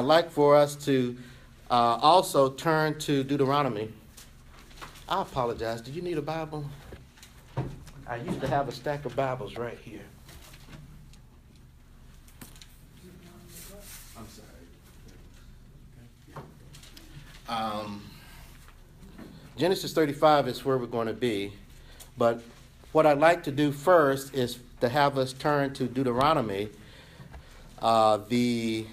I'd like for us to also turn to Deuteronomy. I apologize. Do you need a Bible? I used to have a stack of Bibles right here. I'm sorry. Genesis 35 is where we're going to be. But what I'd like to do first is to have us turn to Deuteronomy, the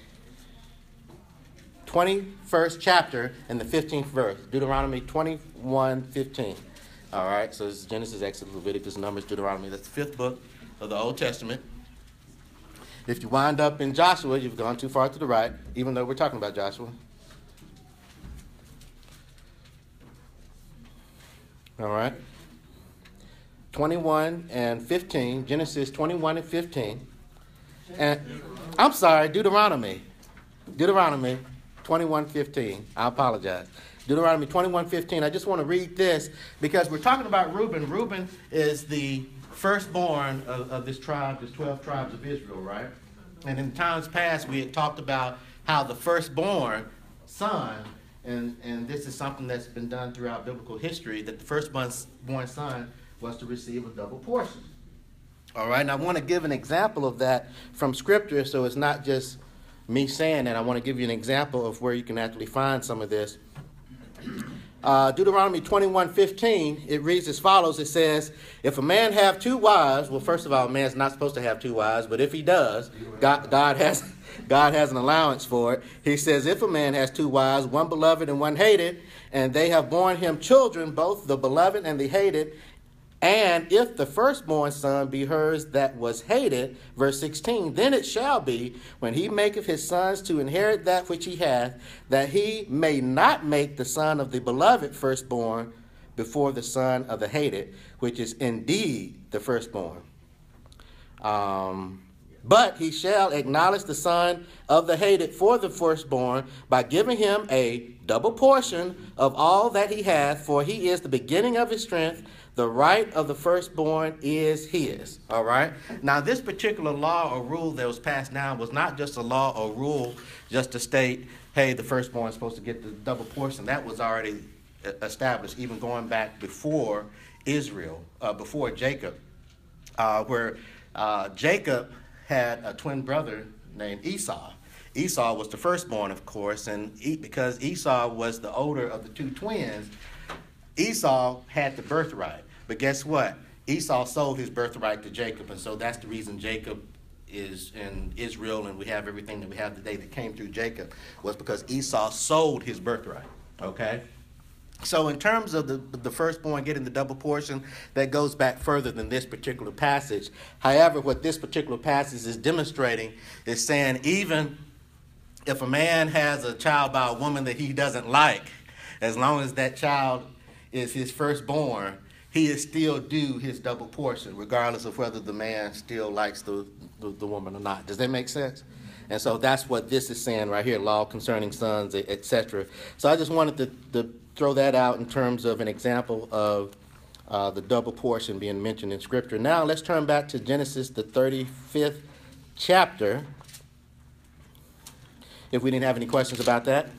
21st chapter and the 15th verse. Deuteronomy 21:15. All right, so this is Genesis, Exodus, Leviticus, Numbers, Deuteronomy. That's the 5th book of the Old Testament. If you wind up in Joshua, you've gone too far to the right, even though we're talking about Joshua. All right. 21 and 15, Genesis 21 and 15. And I'm sorry, Deuteronomy 21:15. I apologize. Deuteronomy 21:15. I just want to read this because we're talking about Reuben. Reuben is the firstborn of this tribe, this 12 tribes of Israel, right? And in times past, we had talked about how the firstborn son, and this is something that's been done throughout biblical history, that the firstborn son was to receive a double portion. All right, and I want to give an example of that from Scripture, so it's not just me saying that. I want to give you an example of where you can actually find some of this. Deuteronomy 21:15, it reads as follows. It says, if a man have two wives, well, first of all, a man's not supposed to have two wives, but if he does, God has an allowance for it. He says, if a man has two wives, one beloved and one hated, and they have borne him children, both the beloved and the hated, and if the firstborn son be hers that was hated, verse 16, then it shall be, when he maketh his sons to inherit that which he hath, that he may not make the son of the beloved firstborn before the son of the hated, which is indeed the firstborn. But he shall acknowledge the son of the hated for the firstborn by giving him a double portion of all that he hath, for he is the beginning of his strength. The right of the firstborn is his. All right. Now, this particular law or rule that was passed down was not just a law or rule just to state, hey, the firstborn is supposed to get the double portion. That was already established, even going back before Israel, before Jacob, where Jacob had a twin brother named Esau. Esau was the firstborn, of course, and because Esau was the older of the two twins, Esau had the birthright. But guess what? Esau sold his birthright to Jacob, and so that's the reason Jacob is in Israel, and we have everything that we have today that came through Jacob, was because Esau sold his birthright, okay? So in terms of the firstborn getting the double portion, that goes back further than this particular passage. However, what this particular passage is demonstrating is saying even if a man has a child by a woman that he doesn't like, as long as that child is his firstborn, he is still due his double portion, regardless of whether the man still likes the woman or not. Does that make sense? And so that's what this is saying right here, law concerning sons, etc. So I just wanted to throw that out in terms of an example of the double portion being mentioned in Scripture. Now let's turn back to Genesis, the 35th chapter, if we didn't have any questions about that.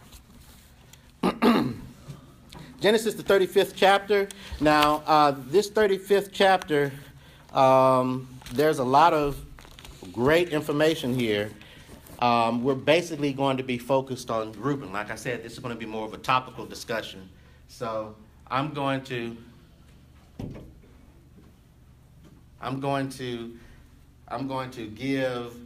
Genesis, the 35th chapter. Now, this 35th chapter, there's a lot of great information here. We're basically going to be focused on Reuben. Like I said, this is going to be more of a topical discussion. So I'm going to give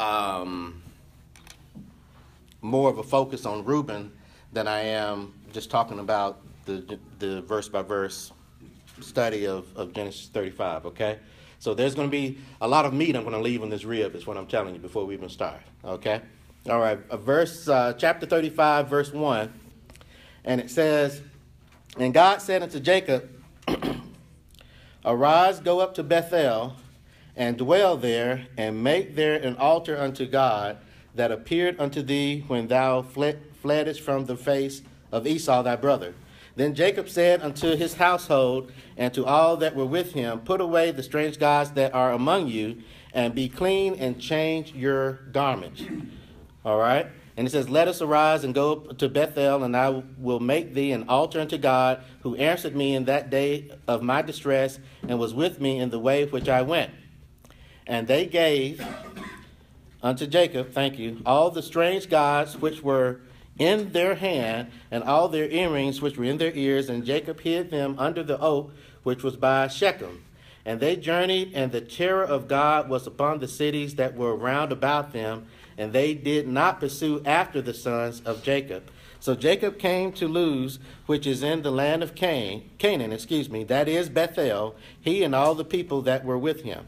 more of a focus on Reuben than I am just talking about the verse-by-verse study of Genesis 35, okay? So there's going to be a lot of meat I'm going to leave on this rib, is what I'm telling you before we even start, okay? All right, chapter 35, verse 1, and it says, and God said unto Jacob, arise, go up to Bethel, and dwell there, and make there an altar unto God that appeared unto thee when thou fleddest from the face of Esau thy brother. Then Jacob said unto his household and to all that were with him, put away the strange gods that are among you, and be clean and change your garments. All right? And it says, let us arise and go to Bethel, and I will make thee an altar unto God, who answered me in that day of my distress, and was with me in the way which I went. And they gave unto Jacob, thank you, all the strange gods which were in their hand, and all their earrings which were in their ears, and Jacob hid them under the oak which was by Shechem. And they journeyed, and the terror of God was upon the cities that were round about them, and they did not pursue after the sons of Jacob. So Jacob came to Luz, which is in the land of Canaan, that is Bethel, he and all the people that were with him.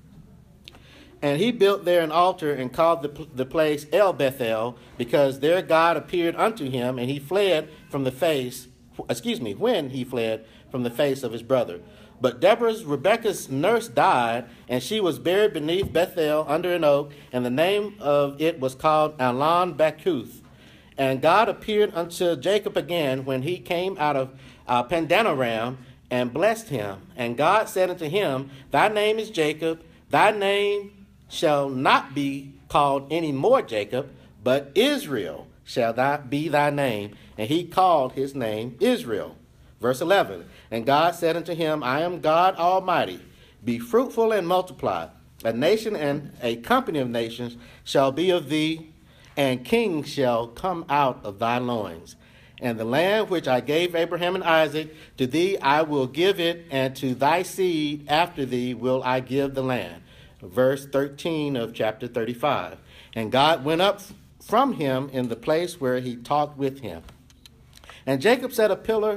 And he built there an altar and called the place El Bethel, because there God appeared unto him, and he fled from the face, when he fled from the face of his brother. But Rebekah's nurse died, and she was buried beneath Bethel under an oak, and the name of it was called Alon Bakuth. And God appeared unto Jacob again when he came out of Padanaram, and blessed him. And God said unto him, thy name is Jacob, thy name shall not be called any more Jacob, but Israel shall be thy name. And he called his name Israel. Verse 11, and God said unto him, I am God Almighty. Be fruitful and multiply. A nation and a company of nations shall be of thee, and kings shall come out of thy loins. And the land which I gave Abraham and Isaac, to thee I will give it, and to thy seed after thee will I give the land. Verse 13 of chapter 35. And God went up from him in the place where he talked with him. And Jacob set up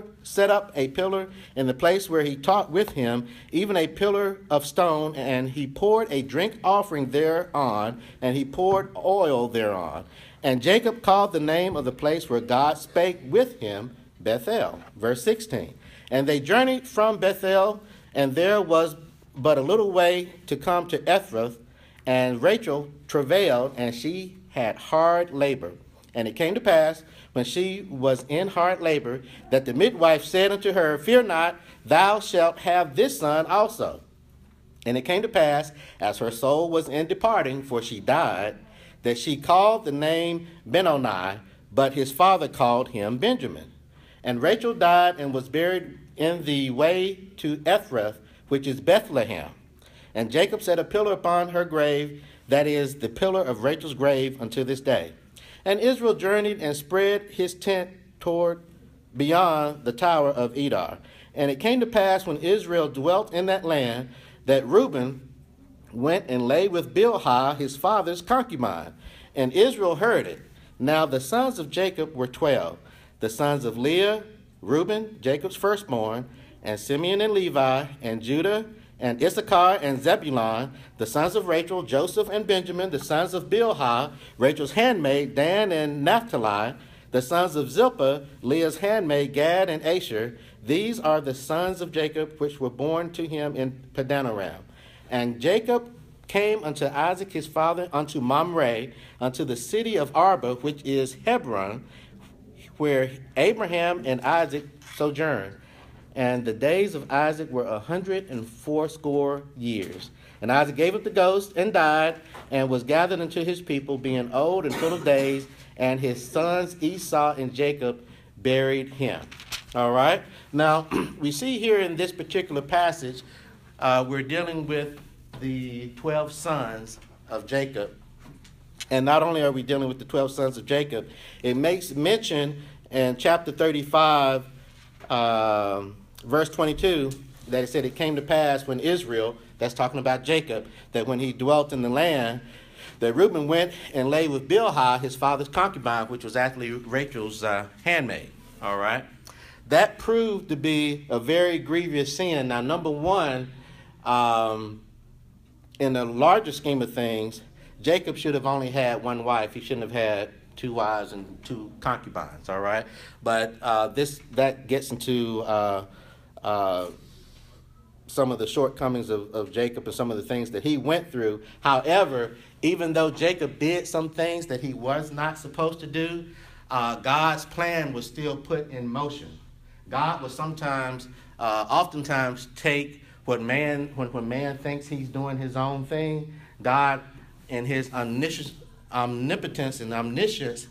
a pillar in the place where he talked with him, even a pillar of stone, and he poured a drink offering thereon, and he poured oil thereon. And Jacob called the name of the place where God spake with him Bethel. Verse 16. And they journeyed from Bethel, and there was but a little way to come to Ephrath, and Rachel travailed, and she had hard labor. And it came to pass, when she was in hard labor, that the midwife said unto her, fear not, thou shalt have this son also. And it came to pass, as her soul was in departing, for she died, that she called the name Benoni, but his father called him Benjamin. And Rachel died and was buried in the way to Ephrath, which is Bethlehem. And Jacob set a pillar upon her grave, that is, the pillar of Rachel's grave, unto this day. And Israel journeyed and spread his tent toward beyond the tower of Edar. And it came to pass, when Israel dwelt in that land, that Reuben went and lay with Bilhah, his father's concubine. And Israel heard it. Now the sons of Jacob were 12. The sons of Leah, Reuben, Jacob's firstborn, and Simeon and Levi, and Judah, and Issachar and Zebulun, the sons of Rachel, Joseph and Benjamin, the sons of Bilhah, Rachel's handmaid, Dan and Naphtali, the sons of Zilpah, Leah's handmaid, Gad and Asher. These are the sons of Jacob, which were born to him in Padanaram. And Jacob came unto Isaac his father, unto Mamre, unto the city of Arba, which is Hebron, where Abraham and Isaac sojourned. And the days of Isaac were 180 years. And Isaac gave up the ghost and died, and was gathered unto his people, being old and full of days. And his sons Esau and Jacob buried him. All right. Now, we see here in this particular passage, we're dealing with the 12 sons of Jacob. And not only are we dealing with the 12 sons of Jacob, it makes mention in chapter 35, verse 22, that it said it came to pass when Israel, that's talking about Jacob, that when he dwelt in the land, that Reuben went and lay with Bilhah, his father's concubine, which was actually Rachel's handmaid. All right. That proved to be a very grievous sin. Now, number one, in the larger scheme of things, Jacob should have only had one wife. He shouldn't have had 2 wives and 2 concubines, all right? But that gets into some of the shortcomings of Jacob and some of the things that he went through. However, even though Jacob did some things that he was not supposed to do, God's plan was still put in motion. God will oftentimes take when man thinks he's doing his own thing, God in his omnipotence and omniscience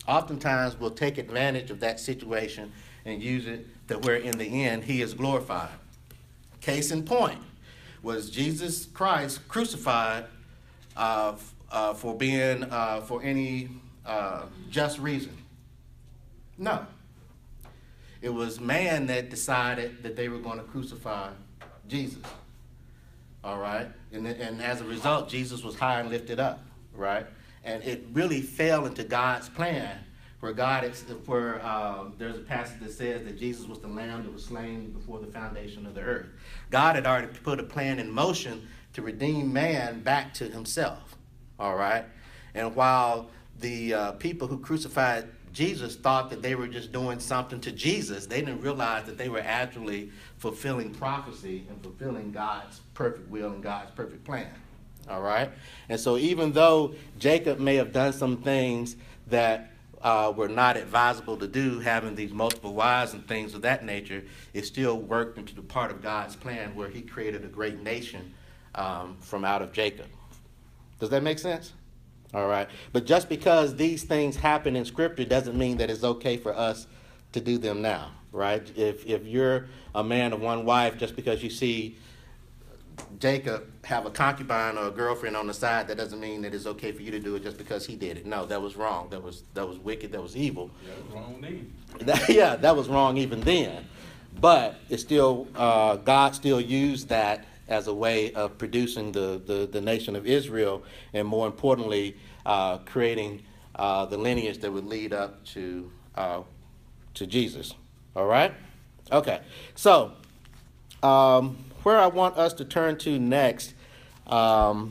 oftentimes will take advantage of that situation and use it to where in the end he is glorified. Case in point, was Jesus Christ crucified for being for any just reason? No. It was man that decided that they were going to crucify Jesus. All right? And as a result, Jesus was high and lifted up, right? And it really fell into God's plan, where there's a passage that says that Jesus was the lamb that was slain before the foundation of the earth. God had already put a plan in motion to redeem man back to himself. All right? And while the people who crucified Jesus thought that they were just doing something to Jesus, they didn't realize that they were actually fulfilling prophecy and fulfilling God's perfect will and God's perfect plan. All right? And so even though Jacob may have done some things that were not advisable to do, having these multiple wives and things of that nature, it still worked into the part of God's plan where he created a great nation from out of Jacob. Does that make sense? All right. But just because these things happen in Scripture doesn't mean that it's okay for us to do them now, right? If you're a man of one wife, just because you see Jacob have a concubine or a girlfriend on the side, that doesn't mean that it's okay for you to do it just because he did it. No, that was wrong. That was wicked. That was evil. Yeah, that was wrong then. Yeah, that was wrong even then. But it's still God still used that as a way of producing the nation of Israel, and more importantly, creating the lineage that would lead up to Jesus. All right? Okay. So, where I want us to turn to next from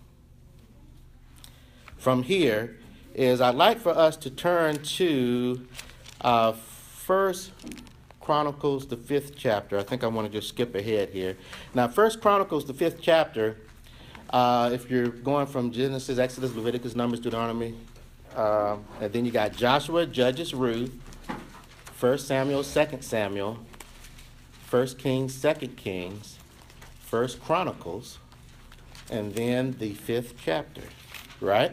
here is I'd like for us to turn to 1 Chronicles, the 5th chapter. I think I want to just skip ahead here. Now, 1 Chronicles, the 5th chapter, if you're going from Genesis, Exodus, Leviticus, Numbers, Deuteronomy, and then you got Joshua, Judges, Ruth, 1 Samuel, 2 Samuel, 1 Kings, 2 Kings, 1 Chronicles, and then the 5th chapter, right?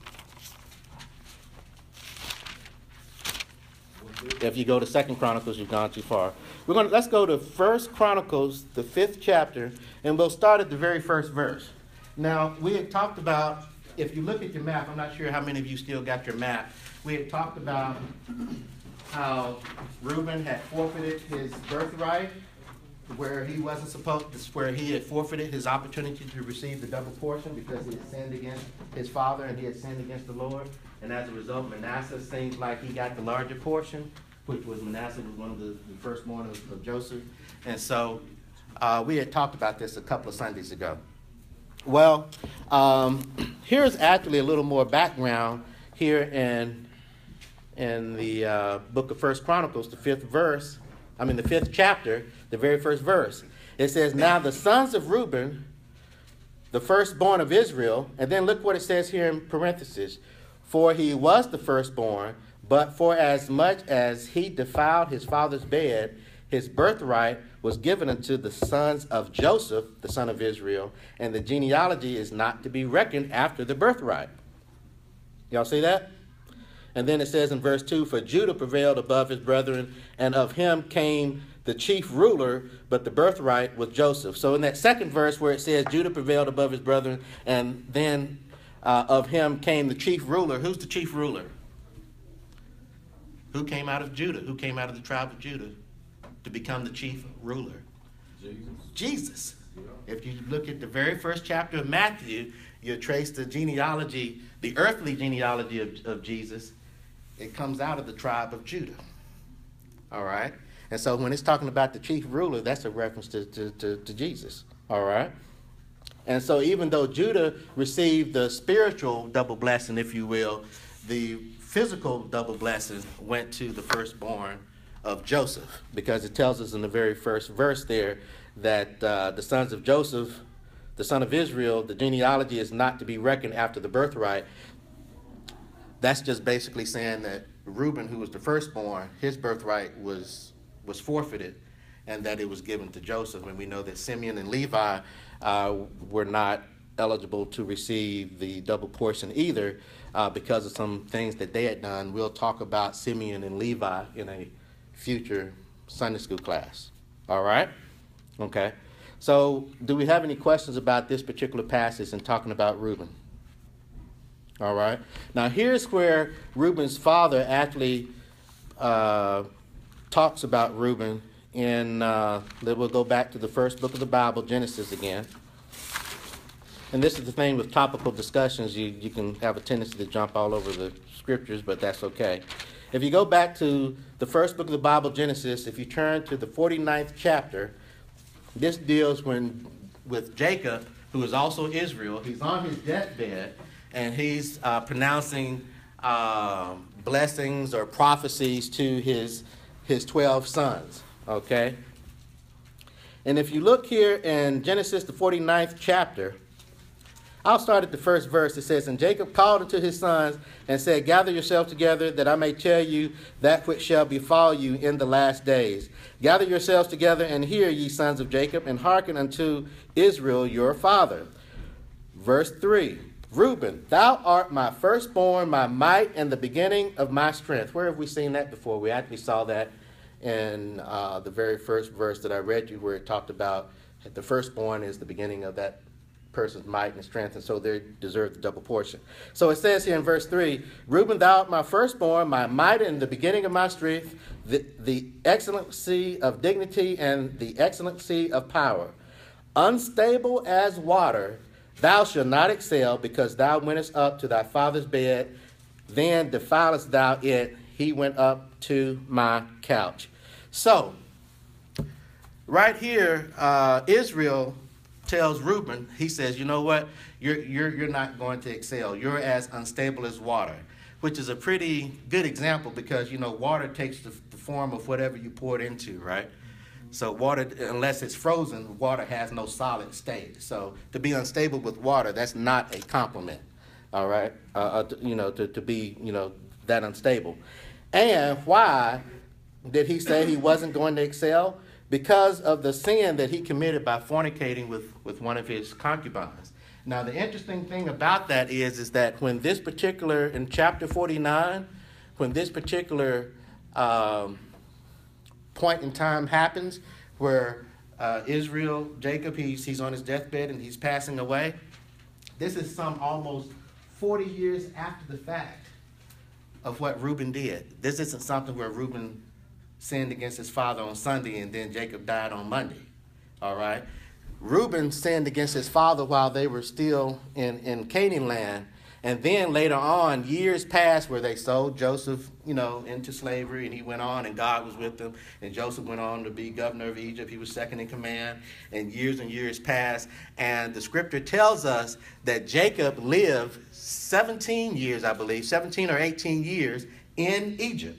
If you go to 2 Chronicles, you've gone too far. Let's go to 1 Chronicles, the 5th chapter, and we'll start at the very first verse. Now, we had talked about, if you look at your map, I'm not sure how many of you still got your map. We had talked about how Reuben had forfeited his birthright, where he wasn't supposed to, where he had forfeited his opportunity to receive the double portion because he had sinned against his father and he had sinned against the Lord. And as a result, Manasseh seems like he got the larger portion, which was Manasseh was one of the firstborn of Joseph. And so we had talked about this a couple of Sundays ago. Well, here's actually a little more background here in the book of 1 Chronicles, the 5th chapter, the very first verse. It says, "Now the sons of Reuben, the firstborn of Israel," and then look what it says here in parentheses, "For he was the firstborn, but for as much as he defiled his father's bed, his birthright was given unto the sons of Joseph, the son of Israel, and the genealogy is not to be reckoned after the birthright." Y'all see that? And then it says in verse 2, "For Judah prevailed above his brethren, and of him came the chief ruler, but the birthright was Joseph." So in that second verse where it says Judah prevailed above his brethren, and then of him came the chief ruler, who's the chief ruler? Who came out of Judah? Who came out of the tribe of Judah to become the chief ruler? Jesus. If you look at the very first chapter of Matthew, you trace the genealogy, the earthly genealogy of Jesus. It comes out of the tribe of Judah. All right? And so when it's talking about the chief ruler, that's a reference to Jesus. All right? And so even though Judah received the spiritual double blessing, if you will, the physical double blessing went to the firstborn of Joseph, because it tells us in the very first verse there that the sons of Joseph, the son of Israel, the genealogy is not to be reckoned after the birthright. That's just basically saying that Reuben, who was the firstborn, his birthright was forfeited, and that it was given to Joseph. And we know that Simeon and Levi were not eligible to receive the double portion either, because of some things that they had done. We'll talk about Simeon and Levi in a future Sunday school class. All right? Okay. So do we have any questions about this particular passage and talking about Reuben? All right. Now here's where Reuben's father actually talks about Reuben. We'll go back to the first book of the Bible, Genesis again. And this is the thing with topical discussions. You can have a tendency to jump all over the scriptures, but that's okay. If you go back to the first book of the Bible, Genesis, if you turn to the 49th chapter, this deals with Jacob, who is also Israel. He's on his deathbed, and he's pronouncing blessings or prophecies to his 12 sons, okay? And if you look here in Genesis, the 49th chapter, I'll start at the first verse. It says, "And Jacob called unto his sons and said, Gather yourselves together, that I may tell you that which shall befall you in the last days. Gather yourselves together, and hear, ye sons of Jacob, and hearken unto Israel your father." Verse 3, "Reuben, thou art my firstborn, my might, and the beginning of my strength." Where have we seen that before? We actually saw that in the very first verse that I read you, where it talked about the firstborn is the beginning of that person's might and strength, and so they deserve the double portion. So it says here in verse 3, "Reuben, thou art my firstborn, my might, and the beginning of my strength, the excellency of dignity and the excellency of power. Unstable as water, thou shalt not excel, because thou wentest up to thy father's bed, then defilest thou it. He went up to my couch." So, right here, Israel tells Reuben, he says, you know what, you're not going to excel. You're as unstable as water, which is a pretty good example because, water takes the form of whatever you pour it into, right? So water, unless it's frozen, water has no solid state. So to be unstable with water, that's not a compliment, all right, to be, that unstable. And why did he say he wasn't going to excel? Because of the sin that he committed by fornicating with one of his concubines. Now, the interesting thing about that is that when this particular, in chapter 49, when this particular point in time happens where Israel, Jacob, he's on his deathbed and he's passing away, this is some almost 40 years after the fact of what Reuben did. This isn't something where Reuben sinned against his father on Sunday and then Jacob died on Monday, all right? Reuben sinned against his father while they were still in Canaan land, and then later on, years passed where they sold Joseph, into slavery, and he went on, and God was with him, and Joseph went on to be governor of Egypt. He was second in command, and years passed, and the scripture tells us that Jacob lived 17 years, I believe, 17 or 18 years in Egypt.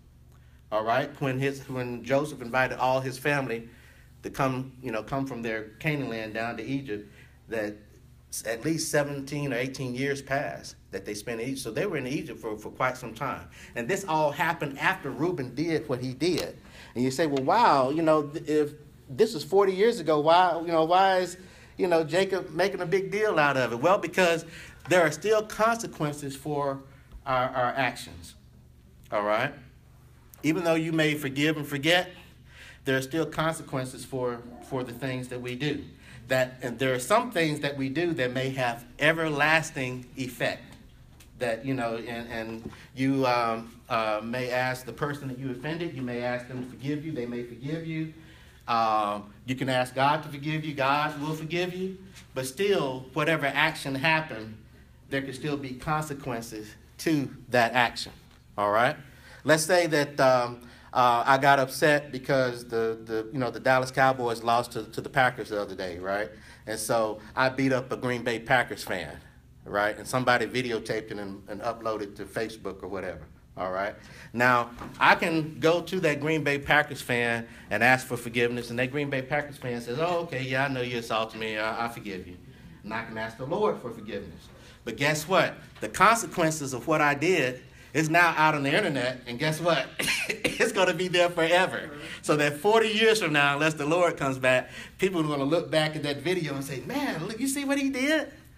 All right, when Joseph invited all his family to come from their Canaan land down to Egypt, that at least 17 or 18 years passed that they spent in Egypt. So they were in Egypt for quite some time. And this all happened after Reuben did what he did. And you say, well, wow, if this is 40 years ago, why is, Jacob making a big deal out of it? Well, because there are still consequences for our actions. All right? Even though you may forgive and forget, there are still consequences for the things that we do. And there are some things that we do that may have everlasting effect. That, and you may ask the person that you offended, you may ask them to forgive you, they may forgive you. You can ask God to forgive you, God will forgive you. But still, whatever action happened, there could still be consequences to that action. All right? Let's say that I got upset because the Dallas Cowboys lost to the Packers the other day, right? And so I beat up a Green Bay Packers fan, right? And somebody videotaped it and uploaded it to Facebook or whatever, all right? Now, I can go to that Green Bay Packers fan and ask for forgiveness, and that Green Bay Packers fan says, oh, okay, yeah, I know you assaulted me, I forgive you. And I can ask the Lord for forgiveness. But guess what? The consequences of what I did is now out on the internet, and guess what? It's going to be there forever. So that 40 years from now, unless the Lord comes back, people are going to look back at that video and say, man, look, you see what he did?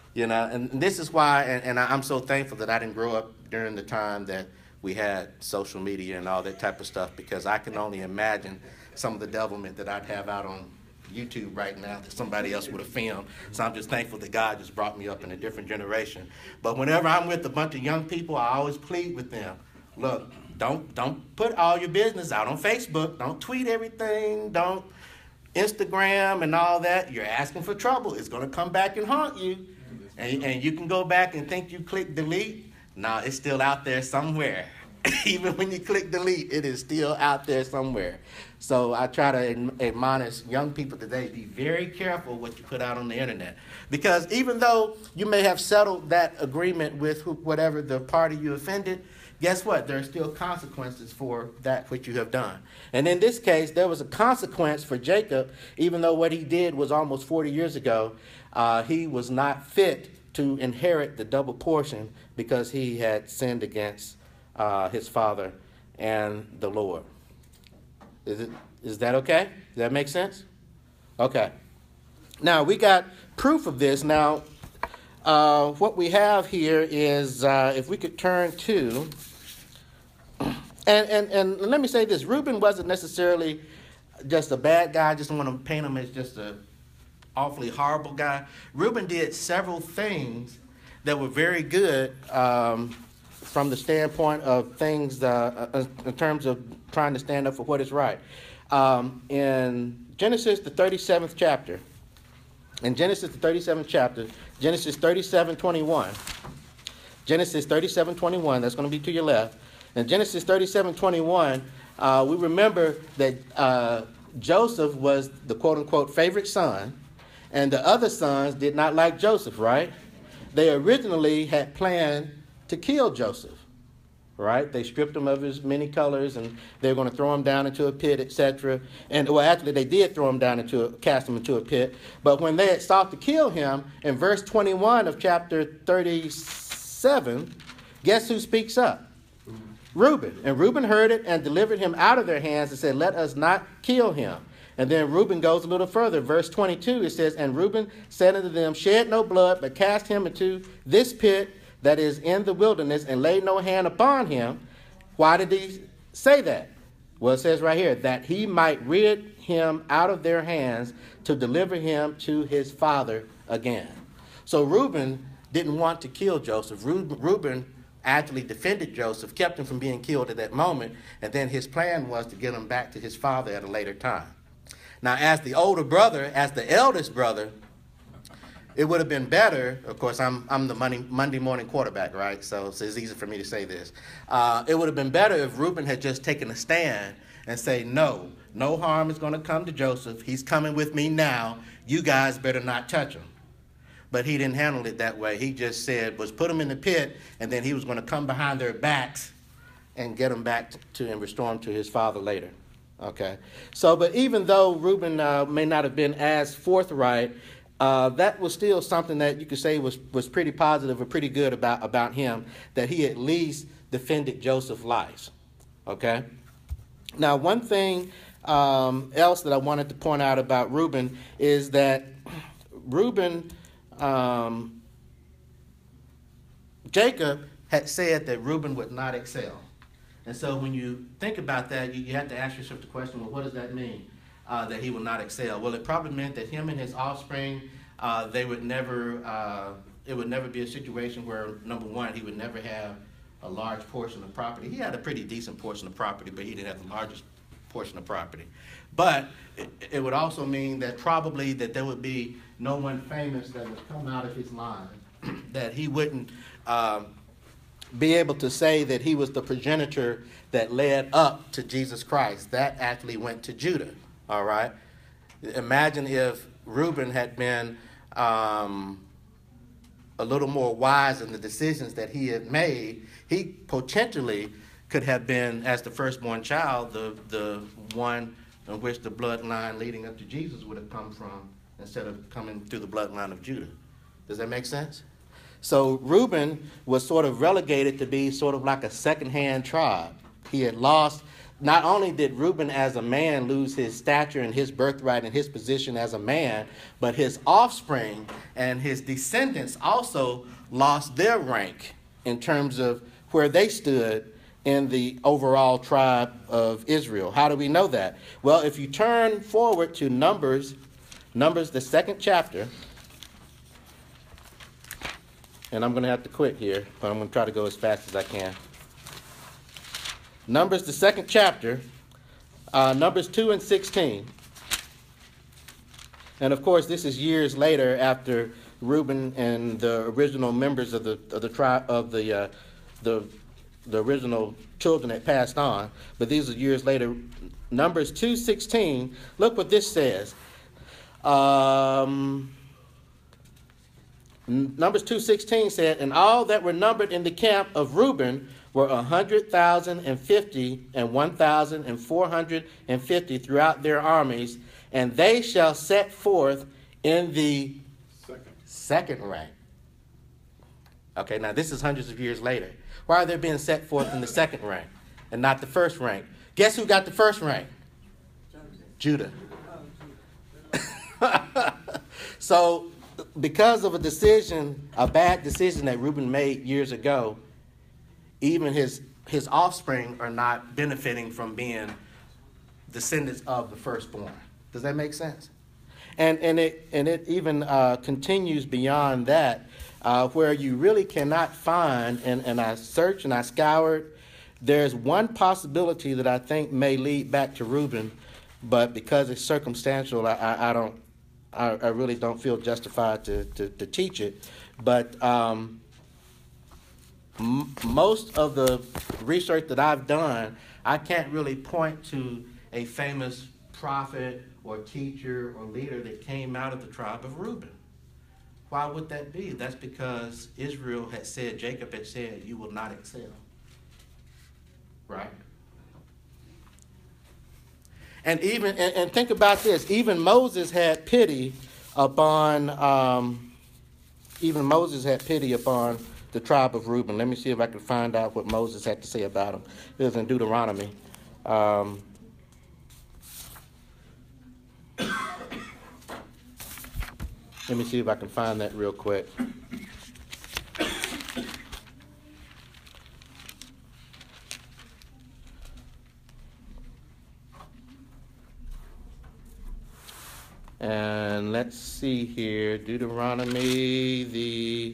You know, and this is why, and I'm so thankful that I didn't grow up during the time that we had social media and all that type of stuff, because I can only imagine some of the devilment that I'd have out on YouTube right now that somebody else would have filmed. So I'm just thankful that God just brought me up in a different generation. But whenever I'm with a bunch of young people, I always plead with them. Look, don't put all your business out on Facebook. Don't tweet everything. Don't Instagram and all that. You're asking for trouble. It's going to come back and haunt you. And you can go back and think you click delete. No, it's still out there somewhere. Even when you click delete, it is still out there somewhere. So I try to admonish young people today, be very careful what you put out on the internet. Because even though you may have settled that agreement with whatever the party you offended, guess what? There are still consequences for that which you have done. And in this case, there was a consequence for Jacob, even though what he did was almost 40 years ago. He was not fit to inherit the double portion because he had sinned against his father and the Lord. Is that okay? Does that make sense? Okay. Now, we got proof of this. Now, what we have here is, if we could turn to, and let me say this, Reuben wasn't necessarily just a bad guy. I just want to paint him as just a awfully horrible guy. Reuben did several things that were very good from the standpoint of things in terms of trying to stand up for what is right. In Genesis, the 37th chapter, Genesis 37:21. Genesis 37:21, that's going to be to your left. In Genesis 37:21, we remember that Joseph was the quote-unquote favorite son, and the other sons did not like Joseph, right? They originally had planned to kill Joseph, right? They stripped him of his many colors, and they were going to throw him down into a pit, etc. And, well, actually, they did throw him down cast him into a pit. But when they had sought to kill him, in verse 21 of chapter 37, guess who speaks up? Reuben. And Reuben heard it and delivered him out of their hands and said, let us not kill him. And then Reuben goes a little further. Verse 22, it says, and Reuben said unto them, shed no blood, but cast him into this pit that is in the wilderness, and lay no hand upon him. Why did he say that? Well, it says right here, that he might rid him out of their hands to deliver him to his father again. So Reuben didn't want to kill Joseph. Reuben actually defended Joseph, kept him from being killed at that moment, and then his plan was to get him back to his father at a later time. Now, as the older brother, as the eldest brother, it would have been better, of course, I'm the Monday morning quarterback, right? So it's easy for me to say this. It would have been better if Reuben had just taken a stand and say, no harm is going to come to Joseph. He's coming with me now. You guys better not touch him. But he didn't handle it that way. He just said, put him in the pit, and then he was going to come behind their backs and get him back and restore him to his father later. Okay. So, but even though Reuben may not have been as forthright, that was still something that you could say was pretty positive or pretty good about him, that he at least defended Joseph's life. Okay? Now, one thing else that I wanted to point out about Reuben is that Reuben, Jacob had said that Reuben would not excel. And so when you think about that, you have to ask yourself the question, well, what does that mean? That he will not excel. Well, it probably meant that him and his offspring, it would never be a situation where, number one, he would never have a large portion of property. He had a pretty decent portion of property, but he didn't have the largest portion of property. But it would also mean that probably that there would be no one famous that would come out of his line, that he wouldn't be able to say that he was the progenitor that led up to Jesus Christ. That actually went to Judah. All right. Imagine if Reuben had been a little more wise in the decisions that he had made. He potentially could have been, as the firstborn child, the one in which the bloodline leading up to Jesus would have come from, instead of coming through the bloodline of Judah. Does that make sense? So Reuben was sort of relegated to be sort of like a second-hand tribe. He had lost, not only did Reuben as a man lose his stature and his birthright and his position as a man, but his offspring and his descendants also lost their rank in terms of where they stood in the overall tribe of Israel. How do we know that? Well, if you turn forward to Numbers, the second chapter, and I'm going to have to quit here, but I'm going to try to go as fast as I can. Numbers, the second chapter, Numbers 2 and 16. And of course, this is years later after Reuben and the original members of the tribe of the original children had passed on. But these are years later. Numbers 2:16. Look what this says. Numbers 2:16 said, and all that were numbered in the camp of Reuben were 100,050 and 1,450 throughout their armies, and they shall set forth in the second rank. Okay, now this is hundreds of years later. Why are they being set forth in the second rank and not the first rank? Guess who got the first rank? Judah. So, because of a bad decision that Reuben made years ago, even his offspring are not benefiting from being descendants of the firstborn. Does that make sense? And it even continues beyond that, where you really cannot find, and I searched and I scoured, there's one possibility that I think may lead back to Reuben, but because it's circumstantial, I really don't feel justified to teach it. But most of the research that I've done, I can't really point to a famous prophet or teacher or leader that came out of the tribe of Reuben. Why would that be? That's because Jacob had said, you will not excel. Right? And think about this. Even Moses had pity upon the tribe of Reuben. Let me see if I can find out what Moses had to say about him. It was in Deuteronomy. Let me see if I can find that real quick. And let's see here, Deuteronomy, the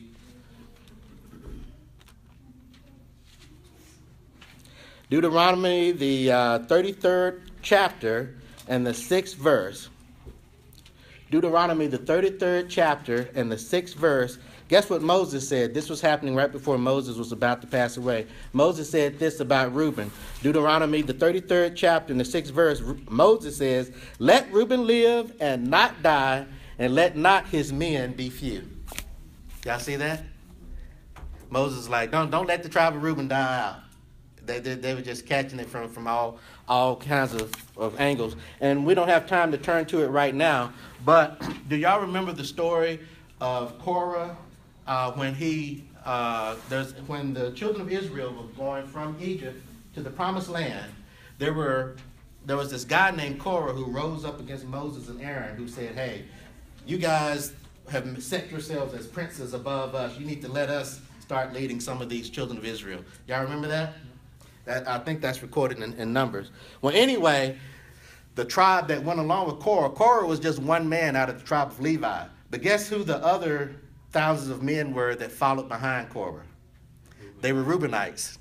33rd chapter and the 6th verse. Deuteronomy, the 33rd chapter and the 6th verse. Guess what Moses said? This was happening right before Moses was about to pass away. Moses said this about Reuben. Deuteronomy, the 33rd chapter and the 6th verse. Moses says, let Reuben live and not die, and let not his men be few. Y'all see that? Moses is like, don't let the tribe of Reuben die out. They were just catching it from all kinds of angles. And we don't have time to turn to it right now. But do y'all remember the story of Korah when the children of Israel were going from Egypt to the Promised Land? There was this guy named Korah who rose up against Moses and Aaron, who said, "Hey, you guys have set yourselves as princes above us. You need to let us start leading some of these children of Israel." Y'all remember that? I think that's recorded in Numbers. Well, anyway, the tribe that went along with Korah was just one man out of the tribe of Levi. But guess who the other thousands of men were that followed behind Korah? They were Reubenites.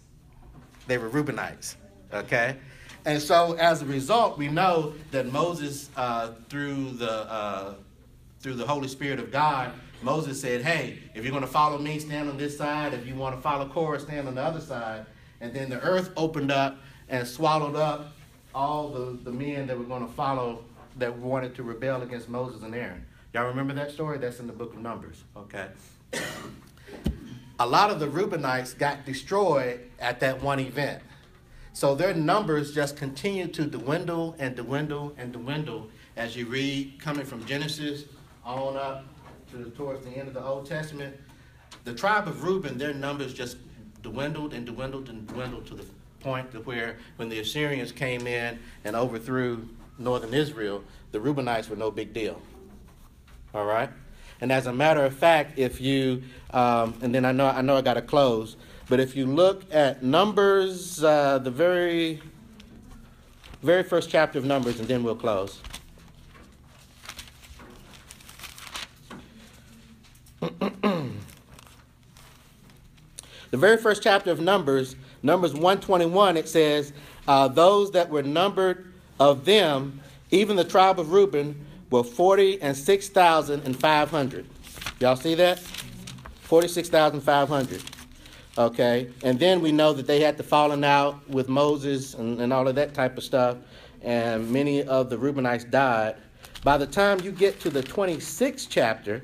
Okay? And so as a result, we know that Moses, through the Holy Spirit of God, Moses said, hey, if you're going to follow me, stand on this side. If you want to follow Korah, stand on the other side. And then the earth opened up and swallowed up all the men that were going to follow, that wanted to rebel against Moses and Aaron. Y'all remember that story? That's in the book of Numbers. Okay. A lot of the Reubenites got destroyed at that one event. So their numbers just continued to dwindle and dwindle and dwindle as you read, coming from Genesis on up towards the end of the Old Testament. The tribe of Reuben, their numbers just dwindled and dwindled and dwindled to the point to where when the Assyrians came in and overthrew northern Israel, the Reubenites were no big deal. All right? And as a matter of fact, if you, and then I know I got to close, but if you look at Numbers, the very first chapter of Numbers, and then we'll close. The very first chapter of Numbers, Numbers 121, it says, those that were numbered of them, even the tribe of Reuben, were 46,500. Y'all see that? 46,500. Okay, and then we know that they had the falling out with Moses and all of that type of stuff, and many of the Reubenites died. By the time you get to the 26th chapter,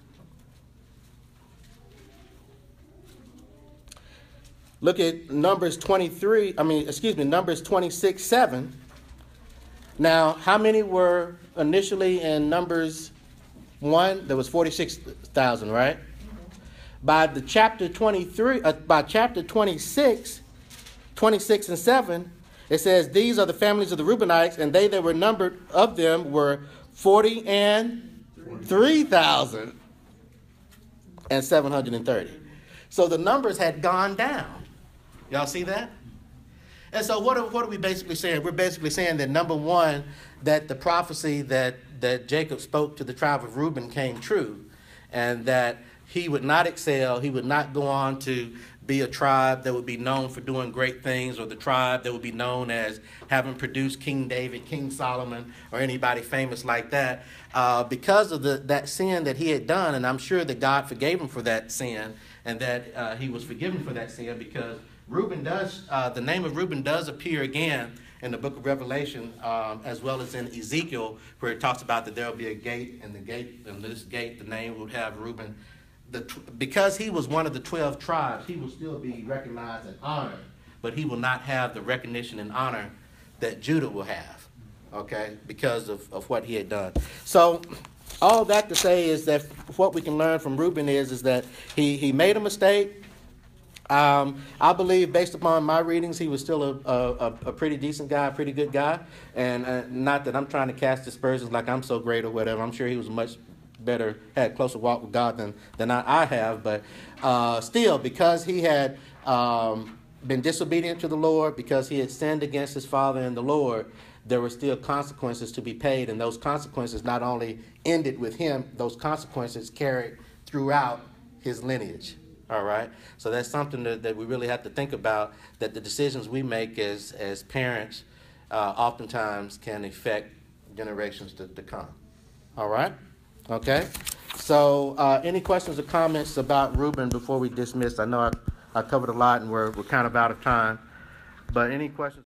look at Numbers 26:7. Now, how many were initially in Numbers 1? There was 46,000, right? By the chapter 23, by chapter 26, 26 and 7, it says, these are the families of the Reubenites, and they that were numbered of them were 43,730. So the numbers had gone down. Y'all see that? And so what are we basically saying? We're basically saying that, number one, that the prophecy that Jacob spoke to the tribe of Reuben came true, and that he would not excel, he would not go on to be a tribe that would be known for doing great things, or the tribe that would be known as having produced King David, King Solomon, or anybody famous like that, because of that sin that he had done. And I'm sure that God forgave him for that sin, and that he was forgiven for that sin, because Reuben does, the name of Reuben does appear again in the book of Revelation, as well as in Ezekiel, where it talks about that there will be a gate, and this gate, the name would have Reuben. Because he was one of the 12 tribes, he will still be recognized and honored, but he will not have the recognition and honor that Judah will have, okay, because of what he had done. So all that to say is that what we can learn from Reuben is that he made a mistake. I believe, based upon my readings, he was still a pretty decent guy, a pretty good guy. And not that I'm trying to cast aspersions like I'm so great or whatever. I'm sure he was much better, had a closer walk with God than I have. But still, because he had been disobedient to the Lord, because he had sinned against his father and the Lord, there were still consequences to be paid. And those consequences not only ended with him, those consequences carried throughout his lineage. All right, so that's something that we really have to think about, that the decisions we make as parents oftentimes can affect generations to come. All right, okay. So any questions or comments about Reuben before we dismiss? I know I covered a lot and we're kind of out of time, but any questions?